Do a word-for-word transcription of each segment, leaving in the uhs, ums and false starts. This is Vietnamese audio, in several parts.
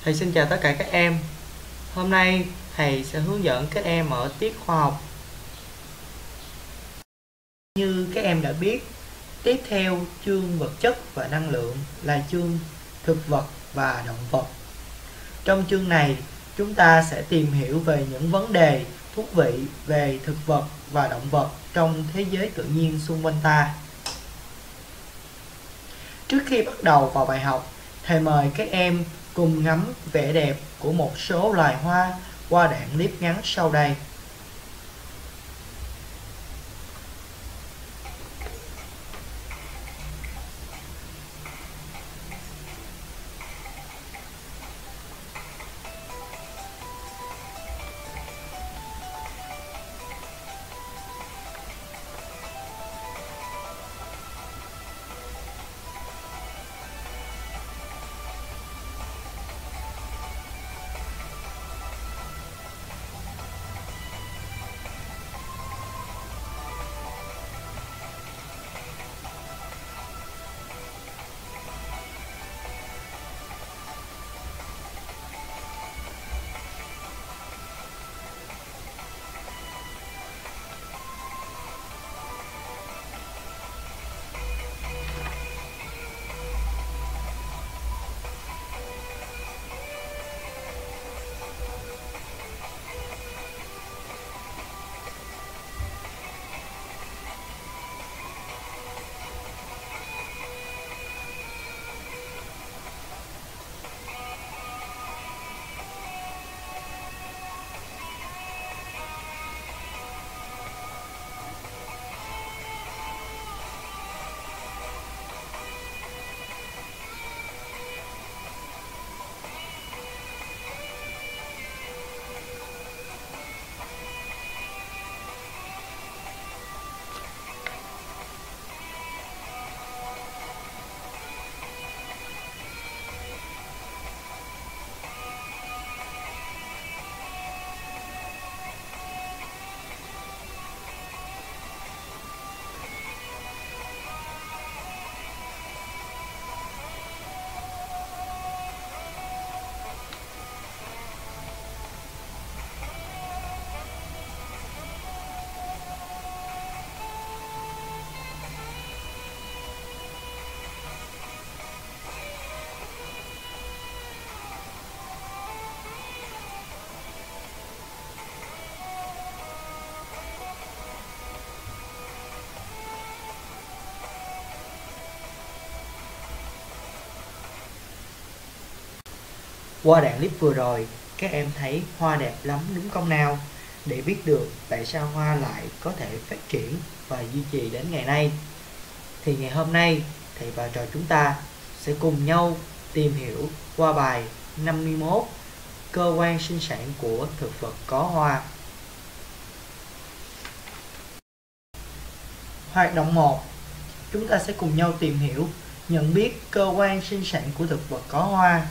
Thầy xin chào tất cả các em. Hôm nay thầy sẽ hướng dẫn các em ở tiết khoa học. Như các em đã biết, tiếp theo chương vật chất và năng lượng là chương thực vật và động vật. Trong chương này, chúng ta sẽ tìm hiểu về những vấn đề thú vị về thực vật và động vật trong thế giới tự nhiên xung quanh ta. Trước khi bắt đầu vào bài học, thầy mời các em cùng ngắm vẻ đẹp của một số loài hoa qua đoạn clip ngắn sau đây. Qua đoạn clip vừa rồi, các em thấy hoa đẹp lắm đúng không nào? Để biết được tại sao hoa lại có thể phát triển và duy trì đến ngày nay, thì ngày hôm nay thầy và trò chúng ta sẽ cùng nhau tìm hiểu qua bài năm mươi mốt cơ quan sinh sản của thực vật có hoa. Hoạt động một, chúng ta sẽ cùng nhau tìm hiểu nhận biết cơ quan sinh sản của thực vật có hoa.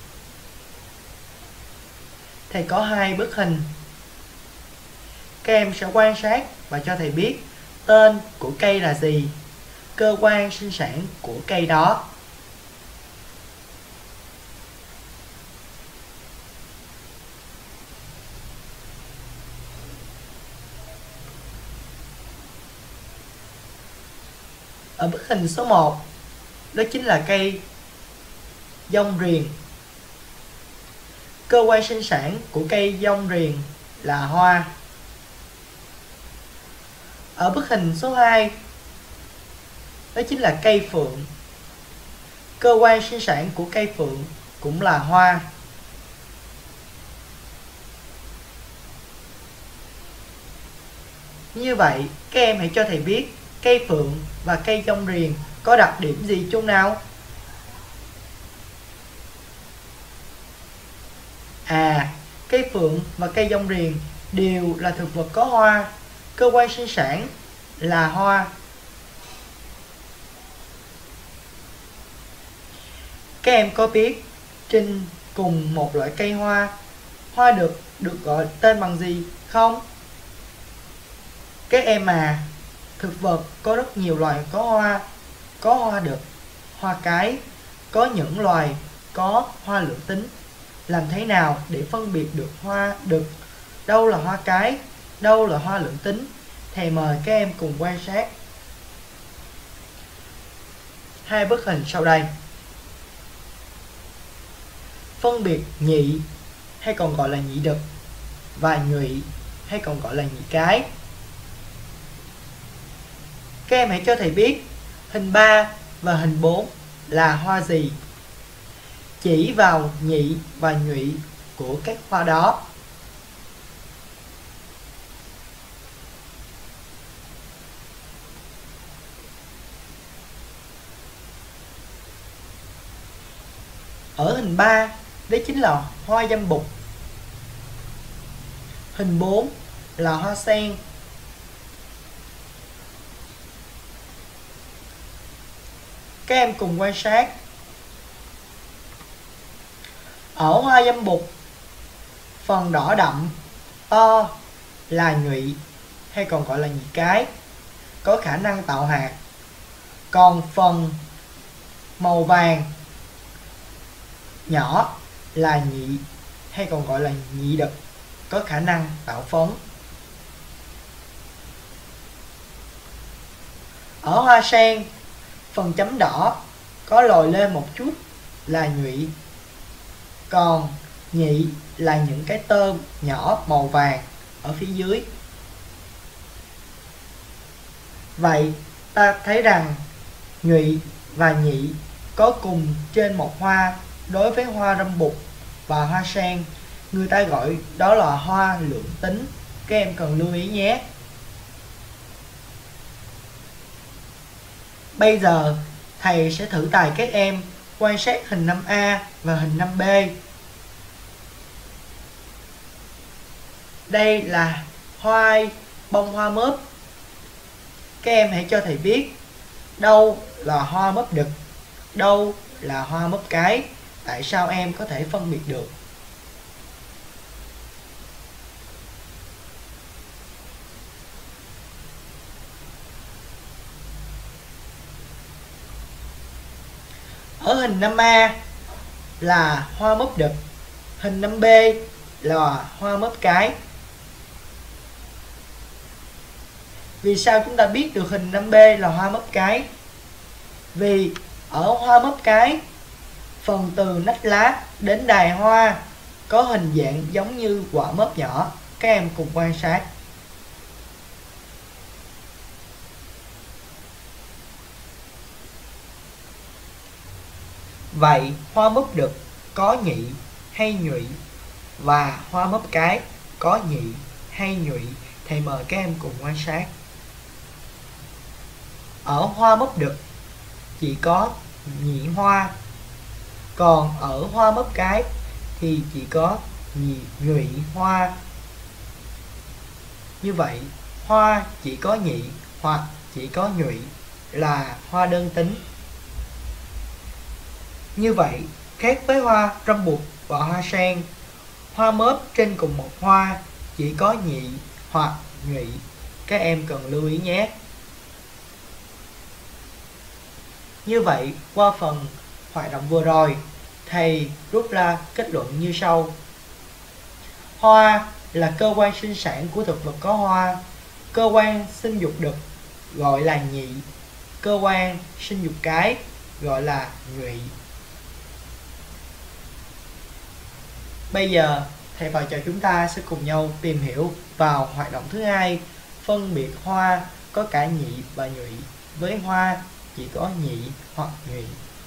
Thầy có hai bức hình. Các em sẽ quan sát và cho thầy biết tên của cây là gì, cơ quan sinh sản của cây đó. Ở bức hình số một, đó chính là cây dông riềng. Cơ quan sinh sản của cây dông riềng là hoa. Ở bức hình số hai, đó chính là cây phượng. Cơ quan sinh sản của cây phượng cũng là hoa. Như vậy, các em hãy cho thầy biết cây phượng và cây dông riềng có đặc điểm gì chung nào? À, cây phượng và cây dông riềng đều là thực vật có hoa, cơ quan sinh sản là hoa. Các em có biết trên cùng một loại cây hoa, hoa được được gọi tên bằng gì không? Các em à, thực vật có rất nhiều loài có hoa. Có hoa đực, hoa cái, có những loài có hoa lưỡng tính Làm thế nào để phân biệt được hoa đực, đâu là hoa cái, đâu là hoa lượng tính? Thầy mời các em cùng quan sát hai bức hình sau đây. Phân biệt nhị hay còn gọi là nhị đực và nhụy hay còn gọi là nhị cái. Các em hãy cho thầy biết hình ba và hình bốn là hoa gì. Chỉ vào nhị và nhụy của các hoa đó. Ở hình ba, đấy chính là hoa dâm bụt. Hình bốn là hoa sen. Các em cùng quan sát. Ở hoa dâm bụt, phần đỏ đậm, to là nhụy hay còn gọi là nhị cái, có khả năng tạo hạt. Còn phần màu vàng nhỏ là nhị hay còn gọi là nhị đực, có khả năng tạo phấn. Ở hoa sen, phần chấm đỏ có lồi lên một chút là nhụy, còn nhị là những cái tơm nhỏ màu vàng ở phía dưới. Vậy ta thấy rằng nhụy và nhị có cùng trên một hoa. Đối với hoa râm bụt và hoa sen, người ta gọi đó là hoa lượng tính. Các em cần lưu ý nhé. Bây giờ thầy sẽ thử tài các em quan sát hình năm A và hình năm B. Đây là hoa bông hoa mớp. Các em hãy cho thầy biết đâu là hoa mớp đực, đâu là hoa mớp cái. Tại sao em có thể phân biệt được? Ở hình năm A là hoa mớp đực, hình năm B là hoa mớp cái. Vì sao chúng ta biết được hình năm B là hoa mớp cái? Vì ở hoa mớp cái, phần từ nách lá đến đài hoa có hình dạng giống như quả mớp nhỏ. Các em cùng quan sát. Vậy hoa mớp đực có nhị hay nhụy và hoa mớp cái có nhị hay nhụy? Thầy mời các em cùng quan sát. Ở hoa mớp đực chỉ có nhị hoa, còn ở hoa mớp cái thì chỉ có nhị nhụy hoa. Như vậy hoa chỉ có nhị hoặc chỉ có nhụy là hoa đơn tính. Như vậy khác với hoa râm bụt và hoa sen, hoa mớp trên cùng một hoa chỉ có nhị hoặc nhụy. Các em cần lưu ý nhé. Như vậy qua phần hoạt động vừa rồi, thầy rút ra kết luận như sau. Hoa là cơ quan sinh sản của thực vật có hoa. Cơ quan sinh dục đực gọi là nhị, cơ quan sinh dục cái gọi là nhụy. Bây giờ thầy và trò chúng ta sẽ cùng nhau tìm hiểu vào hoạt động thứ hai, phân biệt hoa có cả nhị và nhụy với hoa chỉ có nhị hoặc nhụy.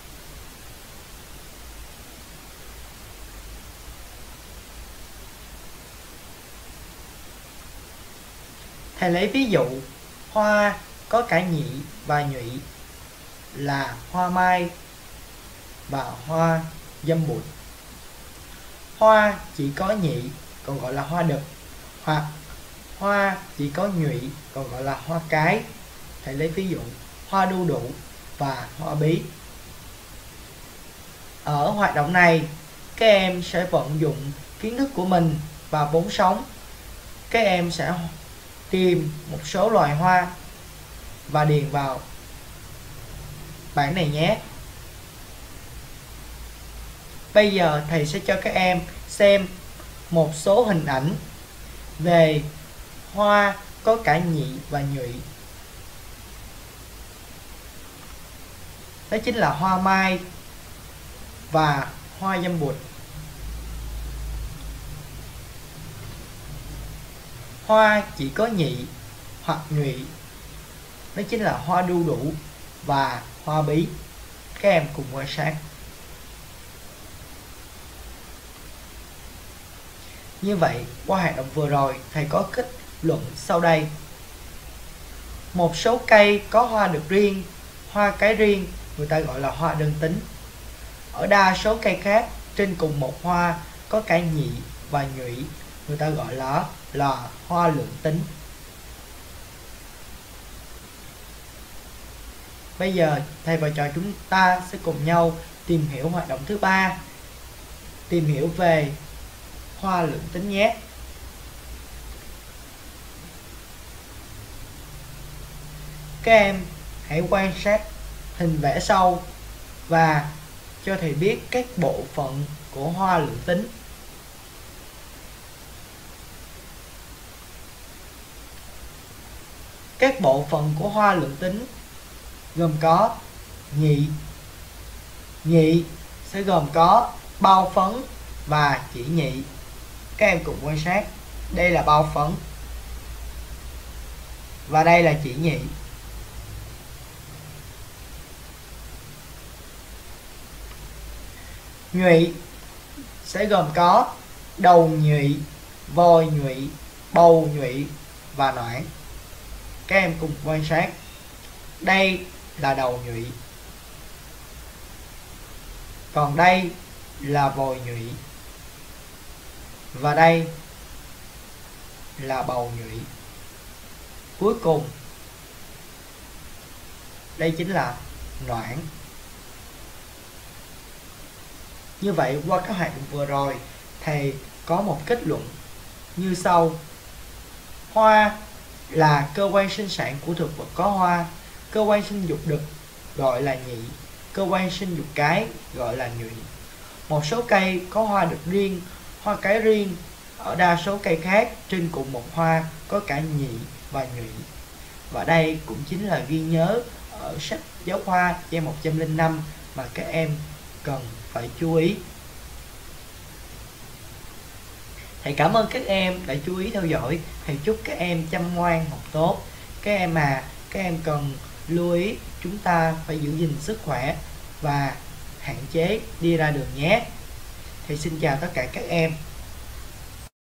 Thầy lấy ví dụ hoa có cả nhị và nhụy là hoa mai và hoa dâm bụt. Hoa chỉ có nhị còn gọi là hoa đực, hoặc hoa chỉ có nhụy còn gọi là hoa cái. Thầy lấy ví dụ hoa đu đủ và hoa bí. Ở hoạt động này, các em sẽ vận dụng kiến thức của mình vào vốn sống. Các em sẽ tìm một số loài hoa và điền vào bảng này nhé. Bây giờ thầy sẽ cho các em xem một số hình ảnh về hoa có cả nhị và nhụy. Đó chính là hoa mai và hoa dâm bụt. Hoa chỉ có nhị hoặc nhụy, đó chính là hoa đu đủ và hoa bí. Các em cùng quan sát. Như vậy, qua hoạt động vừa rồi, thầy có kết luận sau đây. Một số cây có hoa được riêng, hoa cái riêng, người ta gọi là hoa đơn tính. Ở đa số cây khác, trên cùng một hoa có cả nhị và nhụy, người ta gọi là là hoa lượng tính. Bây giờ thầy và trò chúng ta sẽ cùng nhau tìm hiểu hoạt động thứ ba, tìm hiểu về hoa lượng tính nhé. Các em hãy quan sát hình vẽ sau và cho thầy biết các bộ phận của hoa lượng tính. Các bộ phận của hoa lượng tính gồm có nhị. Nhị sẽ gồm có bao phấn và chỉ nhị. Các em cùng quan sát. Đây là bao phấn và đây là chỉ nhị. Nhụy sẽ gồm có đầu nhụy, vòi nhụy, bầu nhụy và noãn. Các em cùng quan sát. Đây là đầu nhụy, còn đây là vòi nhụy, và đây là bầu nhụy. Cuối cùng đây chính là noãn. Như vậy, qua các hoạt động vừa rồi, thầy có một kết luận như sau. Hoa là cơ quan sinh sản của thực vật có hoa. Cơ quan sinh dục đực gọi là nhị, cơ quan sinh dục cái gọi là nhụy. Một số cây có hoa đực riêng, hoa cái riêng. Ở đa số cây khác, trên cùng một hoa có cả nhị và nhụy. Và đây cũng chính là ghi nhớ ở sách giáo khoa trang một trăm lẻ năm mà các em cần phải chú ý. Thầy cảm ơn các em đã chú ý theo dõi. Thầy chúc các em chăm ngoan học tốt. Các em à, các em cần lưu ý chúng ta phải giữ gìn sức khỏe và hạn chế đi ra đường nhé. Thầy xin chào tất cả các em.